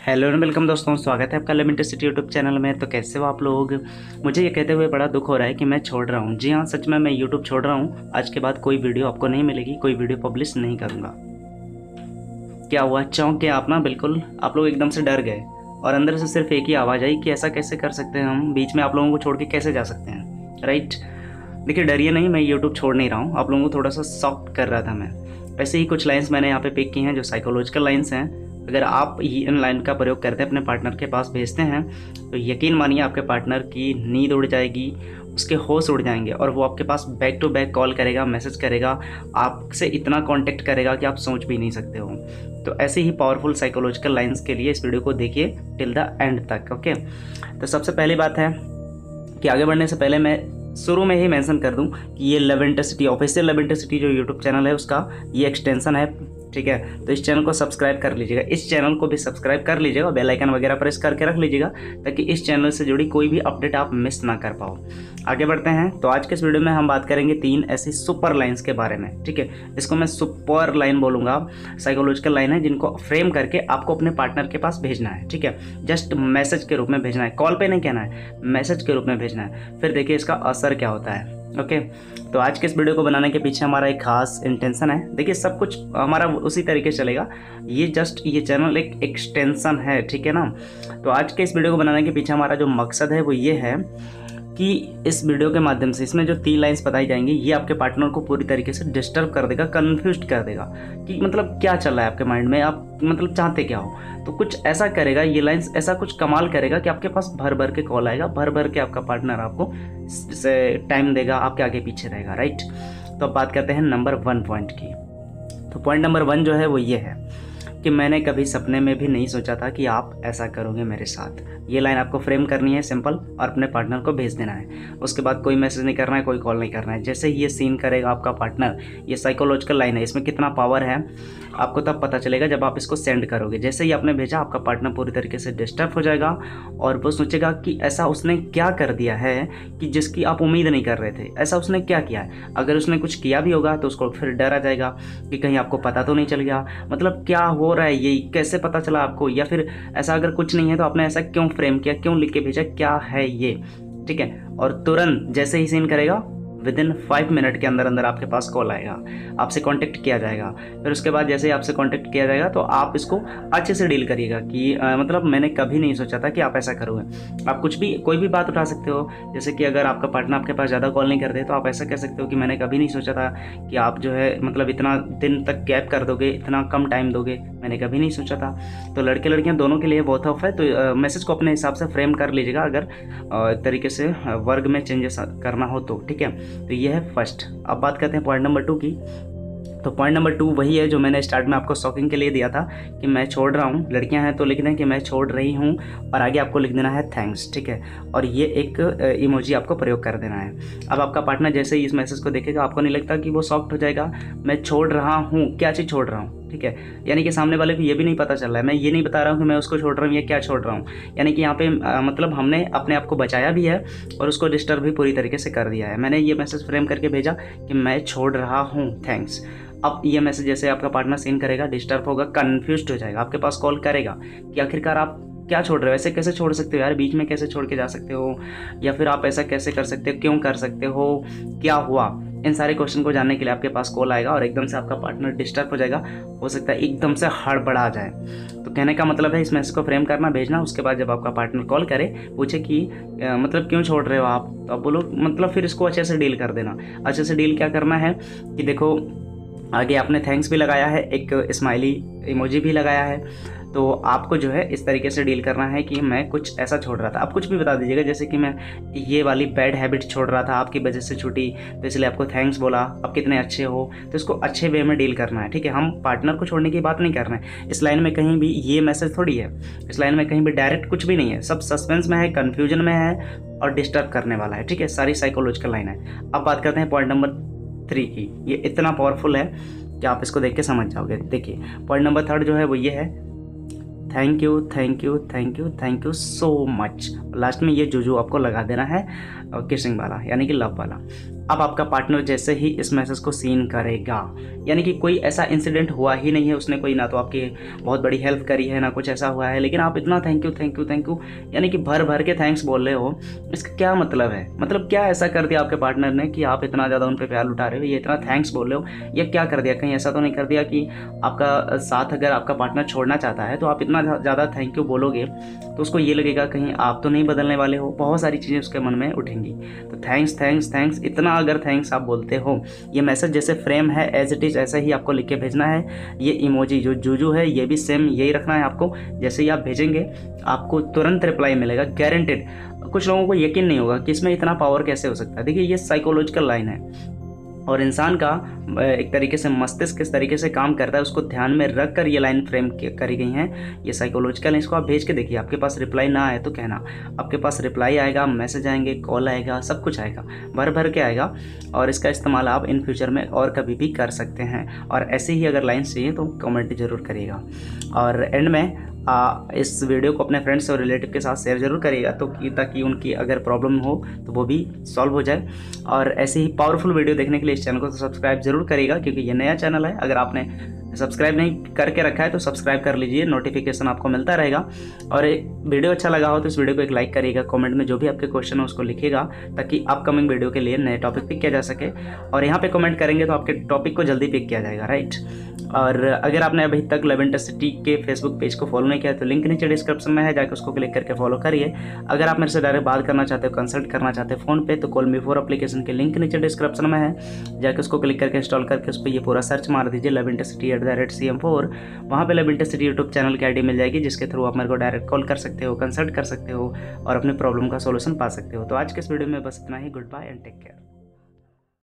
Hello and welcome दोस्तों, स्वागत है आपका लव इंटरसिटी यूट्यूब चैनल में। तो कैसे हो आप लोग। मुझे ये कहते हुए बड़ा दुख हो रहा है कि मैं छोड़ रहा हूँ। जी हाँ, सच में मैं यूट्यूब छोड़ रहा हूँ। आज के बाद कोई वीडियो आपको नहीं मिलेगी, कोई वीडियो पब्लिश नहीं करूँगा। क्या हुआ, चौंक गया आप ना। बिल्कुल आप लोग एकदम से डर गए और अंदर से सिर्फ एक ही आवाज़ आई कि ऐसा कैसे कर सकते हैं हम, बीच में आप लोगों को छोड़ के कैसे जा सकते हैं। राइट, देखिए डरिए नहीं, मैं यूट्यूब छोड़ नहीं रहा हूँ। आप लोगों को थोड़ा सा सॉफ्ट कर रहा था मैं। ऐसे ही कुछ लाइन्स मैंने यहाँ पे पिक की हैं जो साइकोलॉजिकल लाइन्स हैं। अगर आप इन लाइन का प्रयोग करते हैं, अपने पार्टनर के पास भेजते हैं, तो यकीन मानिए आपके पार्टनर की नींद उड़ जाएगी, उसके होश उड़ जाएंगे और वो आपके पास बैक टू बैक कॉल करेगा, मैसेज करेगा, आपसे इतना कांटेक्ट करेगा कि आप सोच भी नहीं सकते हो। तो ऐसे ही पावरफुल साइकोलॉजिकल लाइन्स के लिए इस वीडियो को देखिए टिल द एंड तक। ओके, तो सबसे पहली बात है कि आगे बढ़ने से पहले मैं शुरू में ही मेंशन कर दूं कि ये love intercity, official love intercity जो यूट्यूब चैनल है उसका ये एक्सटेंशन है। ठीक है, तो इस चैनल को सब्सक्राइब कर लीजिएगा, इस चैनल को भी सब्सक्राइब कर लीजिएगा, बेल आइकन वगैरह प्रेस करके रख लीजिएगा ताकि इस चैनल से जुड़ी कोई भी अपडेट आप मिस ना कर पाओ। आगे बढ़ते हैं। तो आज के इस वीडियो में हम बात करेंगे 3 ऐसी सुपर लाइन्स के बारे में। ठीक है, इसको मैं सुपर लाइन बोलूँगा, साइकोलॉजिकल लाइन है जिनको फ्रेम करके आपको अपने पार्टनर के पास भेजना है। ठीक है, जस्ट मैसेज के रूप में भेजना है, कॉल पे नहीं कहना है, मैसेज के रूप में भेजना है। फिर देखिए इसका असर क्या होता है। ओके, तो आज के इस वीडियो को बनाने के पीछे हमारा एक खास इंटेंशन है। देखिए सब कुछ हमारा उसी तरीके से चलेगा, ये जस्ट ये चैनल एक एक्सटेंशन है। ठीक है ना। तो आज के इस वीडियो को बनाने के पीछे हमारा जो मकसद है वो ये है कि इस वीडियो के माध्यम से इसमें जो 3 लाइन्स बताई जाएंगी ये आपके पार्टनर को पूरी तरीके से डिस्टर्ब कर देगा, कन्फ्यूज कर देगा कि मतलब क्या चल रहा है आपके माइंड में, आप मतलब चाहते क्या हो। तो कुछ ऐसा करेगा ये लाइन्स, ऐसा कुछ कमाल करेगा कि आपके पास भर भर के कॉल आएगा, भर भर के आपका पार्टनर आपको टाइम देगा, आपके आगे पीछे रहेगा। राइट, तो अब बात करते हैं नंबर 1 पॉइंट की। तो पॉइंट नंबर 1 जो है वो ये है कि मैंने कभी सपने में भी नहीं सोचा था कि आप ऐसा करोगे मेरे साथ। ये लाइन आपको फ्रेम करनी है सिंपल और अपने पार्टनर को भेज देना है। उसके बाद कोई मैसेज नहीं करना है, कोई कॉल नहीं करना है। जैसे ही ये सीन करेगा आपका पार्टनर, ये साइकोलॉजिकल लाइन है, इसमें कितना पावर है आपको तब पता चलेगा जब आप इसको सेंड करोगे। जैसे ही आपने भेजा आपका पार्टनर पूरी तरीके से डिस्टर्ब हो जाएगा और वो सोचेगा कि ऐसा उसने क्या कर दिया है कि जिसकी आप उम्मीद नहीं कर रहे थे, ऐसा उसने क्या किया है। अगर उसने कुछ किया भी होगा तो उसको फिर डर आ जाएगा कि कहीं आपको पता तो नहीं चल गया, मतलब क्या हो रहा है, ये कैसे पता चला आपको, या फिर ऐसा अगर कुछ नहीं है तो आपने ऐसा क्यों फ्रेम किया, क्यों लिख के भेजा, क्या है ये। ठीक है, और तुरंत जैसे ही सीन करेगा विदिन 5 मिनट के अंदर अंदर आपके पास कॉल आएगा, आपसे कांटेक्ट किया जाएगा। फिर उसके बाद जैसे ही आपसे कांटेक्ट किया जाएगा तो आप इसको अच्छे से डील करिएगा कि मतलब मैंने कभी नहीं सोचा था कि आप ऐसा करोगे। आप कुछ भी कोई भी बात उठा सकते हो, जैसे कि अगर आपका पार्टनर आपके पास ज़्यादा कॉल नहीं करते तो आप ऐसा कह सकते हो कि मैंने कभी नहीं सोचा था कि आप जो है मतलब इतना दिन तक गैप कर दोगे, इतना कम टाइम दोगे, मैंने कभी नहीं सोचा था। तो लड़के लड़कियां दोनों के लिए बहुत ऑफ है। तो मैसेज को अपने हिसाब से फ्रेम कर लीजिएगा अगर एक तरीके से वर्ग में चेंजेस करना हो तो। ठीक है, तो ये है फर्स्ट। अब बात करते हैं पॉइंट नंबर 2 की। तो पॉइंट नंबर 2 वही है जो मैंने स्टार्ट में आपको शॉकिंग के लिए दिया था कि मैं छोड़ रहा हूँ। लड़कियां हैं तो लिख दें कि मैं छोड़ रही हूँ और आगे आपको लिख देना है थैंक्स। ठीक है, और ये एक इमोजी आपको प्रयोग कर देना है। अब आपका पार्टनर जैसे ही इस मैसेज को देखेगा आपको नहीं लगता कि वो शॉक्ड हो जाएगा, मैं छोड़ रहा हूँ, क्या चीज़ छोड़ रहा हूँ। ठीक है, यानी कि सामने वाले को ये भी नहीं पता चल रहा है, मैं ये नहीं बता रहा हूँ कि मैं उसको छोड़ रहा हूँ या क्या छोड़ रहा हूँ। यानी कि यहाँ पे मतलब हमने अपने आप को बचाया भी है और उसको डिस्टर्ब भी पूरी तरीके से कर दिया है। मैंने ये मैसेज फ्रेम करके भेजा कि मैं छोड़ रहा हूँ, थैंक्स। अब ये मैसेज जैसे आपका पार्टनर सीन करेगा, डिस्टर्ब होगा, कन्फ्यूज्ड हो जाएगा, आपके पास कॉल करेगा कि आखिरकार आप क्या छोड़ रहे हो, ऐसे कैसे छोड़ सकते हो यार, बीच में कैसे छोड़ के जा सकते हो, या फिर आप ऐसा कैसे कर सकते हो, क्यों कर सकते हो, क्या हुआ। इन सारे क्वेश्चन को जानने के लिए आपके पास कॉल आएगा और एकदम से आपका पार्टनर डिस्टर्ब हो जाएगा, हो सकता है एकदम से हड़बड़ा जाए। तो कहने का मतलब है इस मैसेज को फ्रेम करना, भेजना। उसके बाद जब आपका पार्टनर कॉल करे, पूछे कि मतलब क्यों छोड़ रहे हो आप, तो आप बोलो मतलब फिर इसको अच्छे से डील कर देना। अच्छे से डील क्या करना है कि देखो आगे आपने थैंक्स भी लगाया है, एक स्माइली इमोजी भी लगाया है, तो आपको जो है इस तरीके से डील करना है कि मैं कुछ ऐसा छोड़ रहा था। आप कुछ भी बता दीजिएगा, जैसे कि मैं ये वाली बैड हैबिट छोड़ रहा था, आपकी वजह से छूटी, तो इसलिए आपको थैंक्स बोला, आप कितने अच्छे हो। तो इसको अच्छे वे में डील करना है। ठीक है, हम पार्टनर को छोड़ने की बात नहीं कर रहे हैं। इस लाइन में कहीं भी ये मैसेज थोड़ी है, इस लाइन में कहीं भी डायरेक्ट कुछ भी नहीं है, सब सस्पेंस में है, कन्फ्यूजन में है और डिस्टर्ब करने वाला है। ठीक है, सारी साइकोलॉजिकल लाइन है। अब बात करते हैं पॉइंट नंबर 3 की। ये इतना पावरफुल है कि आप इसको देख के समझ जाओगे। देखिए पॉइंट नंबर 3 जो है वो ये है, thank you thank you thank you thank you so much. Last में ये जो आपको लगा देना है किसिंग वाला, यानी कि लव वाला। अब आपका पार्टनर जैसे ही इस मैसेज को सीन करेगा, यानी कि कोई ऐसा इंसिडेंट हुआ ही नहीं है, उसने कोई ना तो आपकी बहुत बड़ी हेल्प करी है ना कुछ ऐसा हुआ है, लेकिन आप इतना thank you thank you thank you यानी कि भर भर के थैंक्स बोल रहे हो। इसका क्या मतलब है? मतलब क्या ऐसा कर दिया आपके पार्टनर ने कि आप इतना ज़्यादा उन पर प्यार लुटा रहे हो, ये इतना थैंक्स बोल रहे हो? ये क्या कर दिया? कहीं ऐसा तो नहीं कर दिया कि आपका साथ अगर आपका पार्टनर छोड़ना चाहता है तो आप इतना ज़्यादा थैंक यू बोलोगे तो उसको ये लगेगा कहीं आप तो नहीं बदलने वाले हो, बहुत सारी चीज़ें उसके मन में उठेंगी। तो थैंक्स थैंक्स थैंक्स, इतना अगर थैंक्स आप बोलते हो, ये मैसेज जैसे फ्रेम है एज इट इज़ ऐसे ही आपको लिख के भेजना है। ये इमोजी जो जूजू है ये भी सेम यही रखना है आपको। जैसे ही आप भेजेंगे आपको तुरंत रिप्लाई मिलेगा, गारंटेड। कुछ लोगों को यकीन नहीं होगा कि इसमें इतना पावर कैसे हो सकता है। देखिए ये साइकोलॉजिकल लाइन है और इंसान का एक तरीके से मस्तिष्क किस तरीके से काम करता है उसको ध्यान में रख कर ये लाइन फ्रेम करी गई हैं। ये साइकोलॉजिकल है, इसको आप भेज के देखिए। आपके पास रिप्लाई ना आए तो कहना, आपके पास रिप्लाई आएगा, मैसेज आएंगे, कॉल आएगा, सब कुछ आएगा, भर भर के आएगा। और इसका इस्तेमाल आप इन फ्यूचर में और कभी भी कर सकते हैं। और ऐसे ही अगर लाइन्स चाहिए तो कमेंट जरूर करिएगा। और एंड में इस वीडियो को अपने फ्रेंड्स और रिलेटिव के साथ शेयर जरूर करिएगा तो ताकि उनकी अगर प्रॉब्लम हो तो वो भी सॉल्व हो जाए। और ऐसे ही पावरफुल वीडियो देखने के लिए इस चैनल को सब्सक्राइब जरूर करिएगा, क्योंकि ये नया चैनल है। अगर आपने सब्सक्राइब नहीं करके रखा है तो सब्सक्राइब कर लीजिए, नोटिफिकेशन आपको मिलता रहेगा। और वीडियो अच्छा लगा हो तो इस वीडियो को एक लाइक करिएगा, कमेंट में जो भी आपके क्वेश्चन हो उसको लिखिएगा ताकि अपकमिंग वीडियो के लिए नए टॉपिक पिक किया जा सके। और यहाँ पे कमेंट करेंगे तो आपके टॉपिक को जल्दी पिक किया जाएगा, राइट। और अगर आपने अभी तक लेवेंटर सिटी के फेसबुक पेज को फॉलो नहीं किया तो लिंक नीचे डिस्क्रिप्शन में है, जाकर उसको क्लिक करके फॉलो करिए। अगर आप मेरे से डायरेक्ट बात करना चाहते हो, कंसल्ट करना चाहते हो फ़ोन पे, तो कॉल मी फॉर एप्लीकेशन के लिंक नीचे डिस्क्रिप्शन में है, जाकर उसको क्लिक करके इंस्टॉल करके उस पर ये पूरा सर्च मार दीजिए लेवेंटर सिटी @CM4। वहाँ पे लेवेंटर सिटी यूट्यूब चैनल की आईडी मिल जाएगी, जिसके थ्रू आप मेरे को डायरेक्ट कॉल कर सकते हो, कंसल्ट कर सकते हो और अपनी प्रॉब्लम का सोल्यूशन पा सकते हो। तो आज के इस वीडियो में बस इतना ही। Good bye and take care.